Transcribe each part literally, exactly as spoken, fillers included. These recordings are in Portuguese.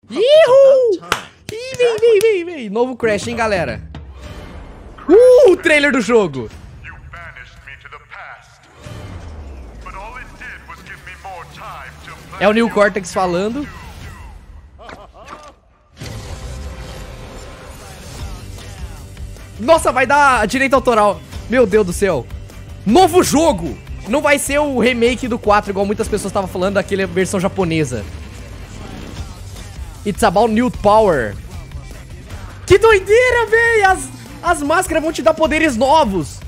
Ihu! Ih, vem, vem, vem, vem. Novo Crash, hein, galera? Uh, o trailer do jogo. É o Neil Cortex falando. Nossa, vai dar direito autoral. Meu Deus do céu. Novo jogo. Não vai ser o remake do quatro, igual muitas pessoas estavam falando, daquela versão japonesa. It's about new power. Que doideira, véi. As, as máscaras vão te dar poderes novos.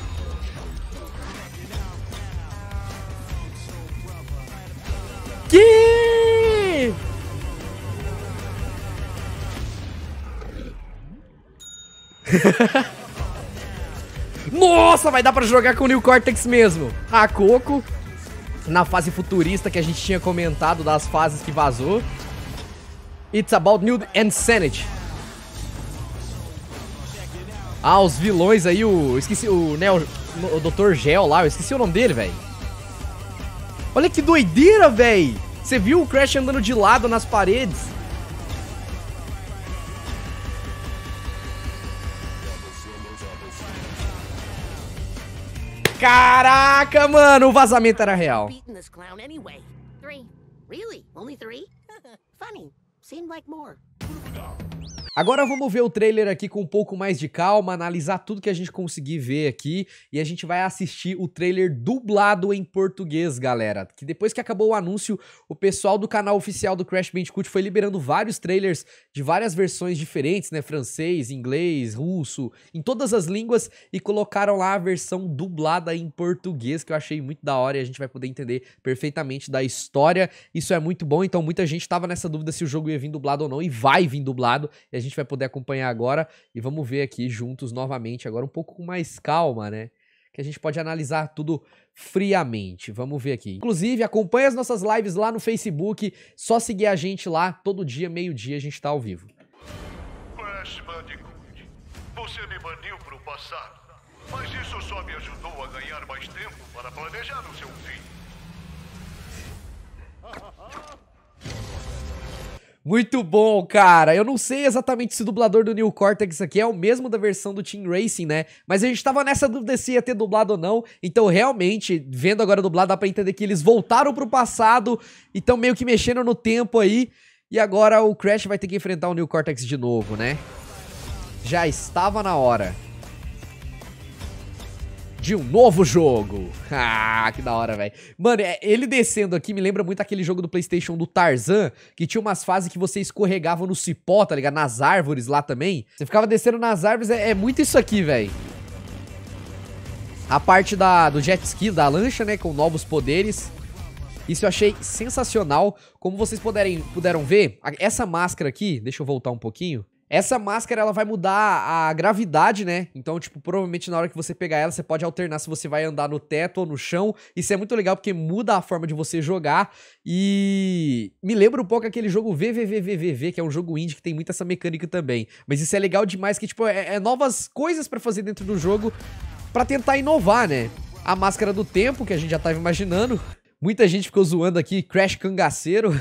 Que... Nossa, vai dar pra jogar com o Neil Cortex mesmo. A Coco, na fase futurista que a gente tinha comentado, das fases que vazou. It's about new insanity. Ah, os vilões aí, o... Esqueci, o, né, o, o doutor Gel lá, eu esqueci o nome dele, velho. Olha que doideira, velho. Você viu o Crash andando de lado nas paredes? Caraca, mano, o vazamento era real. Agora vamos ver o trailer aqui com um pouco mais de calma, analisar tudo que a gente conseguir ver aqui, e a gente vai assistir o trailer dublado em português, galera. Que depois que acabou o anúncio, o pessoal do canal oficial do Crash Bandicoot foi liberando vários trailers de várias versões diferentes, né? Francês, inglês, russo, em todas as línguas, e colocaram lá a versão dublada em português, que eu achei muito da hora, e a gente vai poder entender perfeitamente da história. Isso é muito bom, então muita gente tava nessa dúvida se o jogo ia vir dublado ou não, e vai vir dublado, e a gente vai poder acompanhar agora, e vamos ver aqui juntos novamente, agora um pouco com mais calma, né? Que a gente pode analisar tudo friamente. Vamos ver aqui. Inclusive, acompanhe as nossas lives lá no Facebook, só seguir a gente lá, todo dia, meio-dia, a gente tá ao vivo. Crash Bandicoot, você me baniu pro passado, mas isso só me ajudou a ganhar mais tempo para planejar o seu fim. Muito bom, cara. Eu não sei exatamente se o dublador do Neil Cortex aqui é o mesmo da versão do Team Racing, né? Mas a gente tava nessa dúvida se ia ter dublado ou não. Então, realmente, vendo agora dublado, dá pra entender que eles voltaram pro passado e estão meio que mexendo no tempo aí. E agora o Crash vai ter que enfrentar o Neil Cortex de novo, né? Já estava na hora de um novo jogo. Ah, que da hora, velho. Mano, ele descendo aqui me lembra muito aquele jogo do PlayStation do Tarzan, que tinha umas fases que você escorregava no cipó, tá ligado? Nas árvores lá também. Você ficava descendo nas árvores, é, é muito isso aqui, velho. A parte da, do jet ski, da lancha, né, com novos poderes. Isso eu achei sensacional. Como vocês puderem, puderam ver, essa máscara aqui, deixa eu voltar um pouquinho. Essa máscara, ela vai mudar a gravidade, né? Então, tipo, provavelmente na hora que você pegar ela, você pode alternar se você vai andar no teto ou no chão. Isso é muito legal, porque muda a forma de você jogar. E me lembra um pouco aquele jogo V V V V V V, que é um jogo indie que tem muito essa mecânica também. Mas isso é legal demais, que, tipo, é, é novas coisas pra fazer dentro do jogo pra tentar inovar, né? A máscara do tempo, que a gente já tava imaginando. Muita gente ficou zoando aqui, Crash cangaceiro.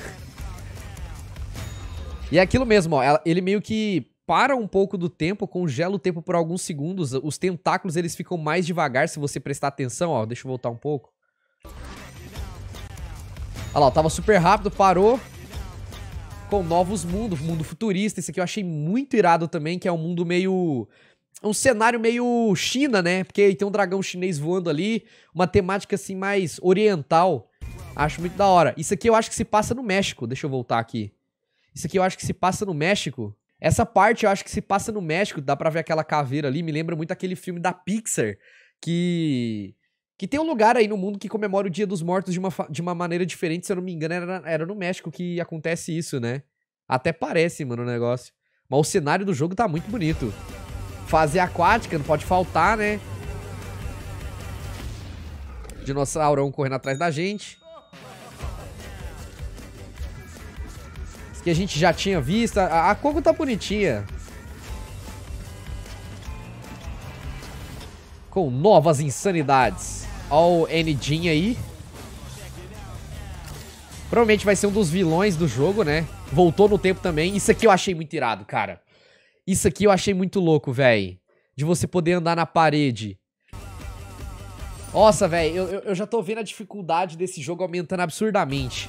E é aquilo mesmo, ó, ele meio que para um pouco do tempo, congela o tempo por alguns segundos, os tentáculos eles ficam mais devagar se você prestar atenção, ó, deixa eu voltar um pouco. Olha lá, ó, tava super rápido, parou, com novos mundos, mundo futurista, esse aqui eu achei muito irado também, que é um mundo meio... um cenário meio China, né, porque tem um dragão chinês voando ali, uma temática assim mais oriental, acho muito da hora. Isso aqui eu acho que se passa no México, deixa eu voltar aqui. Isso aqui eu acho que se passa no México. Essa parte eu acho que se passa no México. Dá pra ver aquela caveira ali. Me lembra muito aquele filme da Pixar. Que... Que tem um lugar aí no mundo que comemora o Dia dos Mortos de uma, de uma maneira diferente. Se eu não me engano, era, era no México que acontece isso, né? Até parece, mano, o negócio. Mas o cenário do jogo tá muito bonito. Fase aquática, não pode faltar, né? Dinossaurão correndo atrás da gente. Que a gente já tinha visto. A, a Coco tá bonitinha. Com novas insanidades. Ó o N Jin aí. Provavelmente vai ser um dos vilões do jogo, né? Voltou no tempo também. Isso aqui eu achei muito irado, cara. Isso aqui eu achei muito louco, velho. De você poder andar na parede. Nossa, velho, eu, eu já tô vendo a dificuldade desse jogo aumentando absurdamente.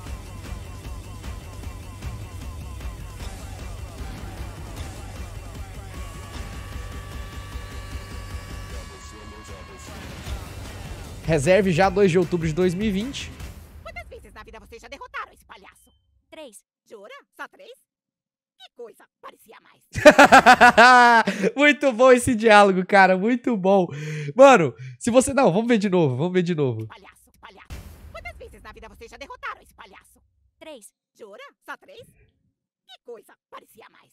Reserve já dois de outubro de dois mil e vinte. Quantas vezes na vida vocês já derrotaram esse palhaço? Três. Jura? Só três? Que coisa, parecia mais. Muito bom esse diálogo, cara, muito bom. Mano, se você... Não, vamos ver de novo, vamos ver de novo. Palhaço, palhaço. Quantas vezes na vida vocês já derrotaram esse palhaço? Três. Jura? Só três? Que coisa, parecia mais.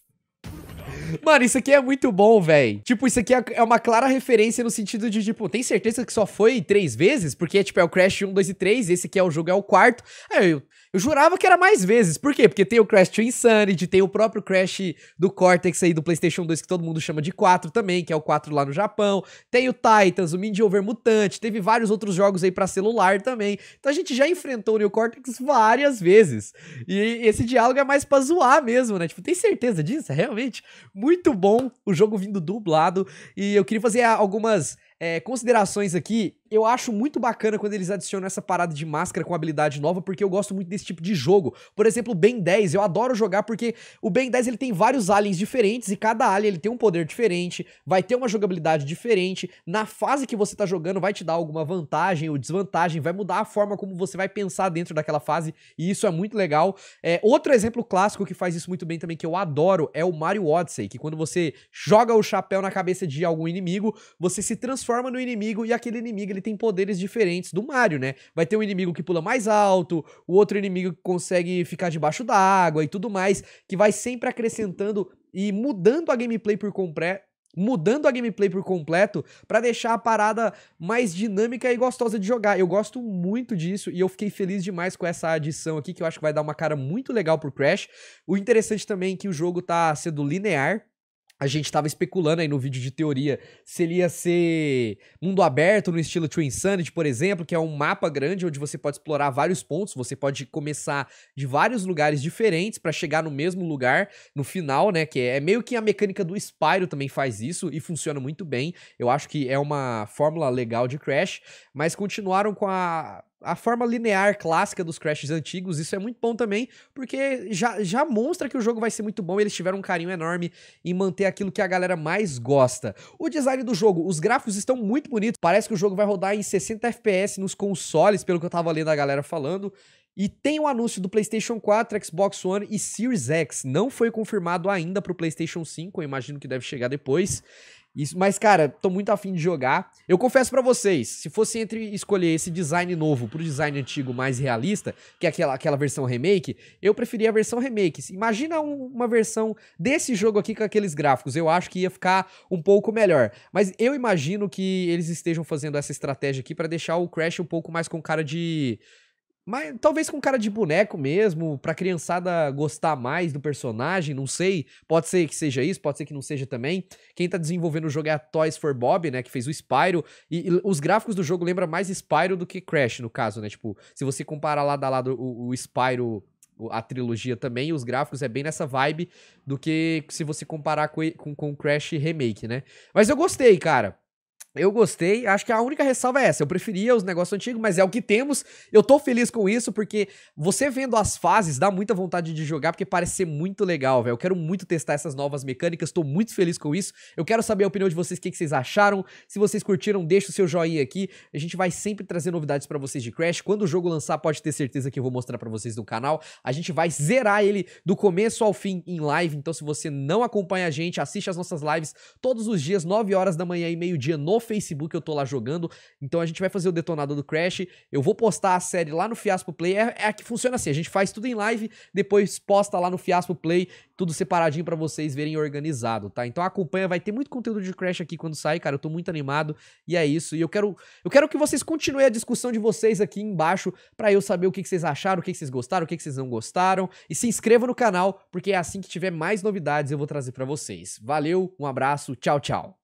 Mano, isso aqui é muito bom, velho. Tipo, isso aqui é uma clara referência no sentido de, tipo, tem certeza que só foi três vezes? Porque, tipo, é o Crash um, dois e três, esse aqui é o jogo, é o quarto. Aí eu, eu jurava que era mais vezes. Por quê? Porque tem o Crash to Insanity, tem o próprio Crash do Cortex aí, do PlayStation dois, que todo mundo chama de quatro também, que é o quatro lá no Japão. Tem o Titans, o Mind Over Mutant, teve vários outros jogos aí pra celular também. Então a gente já enfrentou o Neo Cortex várias vezes. E esse diálogo é mais pra zoar mesmo, né? Tipo, tem certeza disso? É realmente muito bom o jogo vindo dublado. E eu queria fazer algumas é, considerações aqui. Eu acho muito bacana quando eles adicionam essa parada de máscara com habilidade nova, porque eu gosto muito desse tipo de jogo. Por exemplo, o Ben dez, eu adoro jogar porque o Ben dez ele tem vários aliens diferentes e cada alien ele tem um poder diferente, vai ter uma jogabilidade diferente. Na fase que você tá jogando vai te dar alguma vantagem ou desvantagem, vai mudar a forma como você vai pensar dentro daquela fase e isso é muito legal. É, outro exemplo clássico que faz isso muito bem também, que eu adoro, é o Mario Odyssey, que quando você joga o chapéu na cabeça de algum inimigo, você se transforma no inimigo e aquele inimigo ele tem poderes diferentes do Mario, né? Vai ter um inimigo que pula mais alto, o outro inimigo que consegue ficar debaixo d'água e tudo mais, que vai sempre acrescentando e mudando a gameplay por completo, mudando a gameplay por completo pra deixar a parada mais dinâmica e gostosa de jogar. Eu gosto muito disso e eu fiquei feliz demais com essa adição aqui, que eu acho que vai dar uma cara muito legal pro Crash. O interessante também é que o jogo tá sendo linear. A gente tava especulando aí no vídeo de teoria se ele ia ser mundo aberto no estilo True Insanity, por exemplo, que é um mapa grande onde você pode explorar vários pontos, você pode começar de vários lugares diferentes pra chegar no mesmo lugar no final, né, que é meio que a mecânica do Spyro também faz isso e funciona muito bem. Eu acho que é uma fórmula legal de Crash, mas continuaram com a... a forma linear clássica dos Crashes antigos. Isso é muito bom também, porque já, já mostra que o jogo vai ser muito bom, eles tiveram um carinho enorme em manter aquilo que a galera mais gosta. O design do jogo, os gráficos estão muito bonitos, parece que o jogo vai rodar em sessenta F P S nos consoles, pelo que eu tava lendo a galera falando. E tem o anúncio do PlayStation quatro, Xbox One e Series X. Não foi confirmado ainda pro PlayStation cinco, eu imagino que deve chegar depois. Isso, mas, cara, tô muito afim de jogar. Eu confesso pra vocês, se fosse entre escolher esse design novo pro design antigo mais realista, que é aquela, aquela versão remake, eu preferia a versão remake. Imagina um, uma versão desse jogo aqui com aqueles gráficos, eu acho que ia ficar um pouco melhor. Mas eu imagino que eles estejam fazendo essa estratégia aqui pra deixar o Crash um pouco mais com cara de... Mas talvez com cara de boneco mesmo, pra criançada gostar mais do personagem, não sei. Pode ser que seja isso, pode ser que não seja também. Quem tá desenvolvendo o jogo é a Toys for Bob, né, que fez o Spyro. E, e os gráficos do jogo lembram mais Spyro do que Crash, no caso, né? Tipo, se você comparar lado a lado o, o Spyro, a trilogia também, os gráficos é bem nessa vibe do que se você comparar com, com, com Crash Remake, né? Mas eu gostei, cara. Eu gostei, acho que a única ressalva é essa, eu preferia os negócios antigos, mas é o que temos, eu tô feliz com isso, porque você vendo as fases dá muita vontade de jogar, porque parece ser muito legal, velho, eu quero muito testar essas novas mecânicas, tô muito feliz com isso, eu quero saber a opinião de vocês, o que, que vocês acharam, se vocês curtiram, deixa o seu joinha aqui, a gente vai sempre trazer novidades pra vocês de Crash, quando o jogo lançar pode ter certeza que eu vou mostrar pra vocês no canal, a gente vai zerar ele do começo ao fim em live, então se você não acompanha a gente, assiste as nossas lives todos os dias, nove horas da manhã e meio-dia no Facebook, eu tô lá jogando, então a gente vai fazer o detonado do Crash, eu vou postar a série lá no Fiaspo Play, é, é que funciona assim, a gente faz tudo em live, depois posta lá no Fiaspo Play, tudo separadinho pra vocês verem organizado, tá? Então acompanha, vai ter muito conteúdo de Crash aqui quando sair, cara, eu tô muito animado, e é isso, e eu quero, eu quero que vocês continuem a discussão de vocês aqui embaixo, pra eu saber o que, que vocês acharam, o que, que vocês gostaram, o que, que vocês não gostaram, e se inscreva no canal, porque é assim que tiver mais novidades eu vou trazer pra vocês. Valeu, um abraço, tchau, tchau!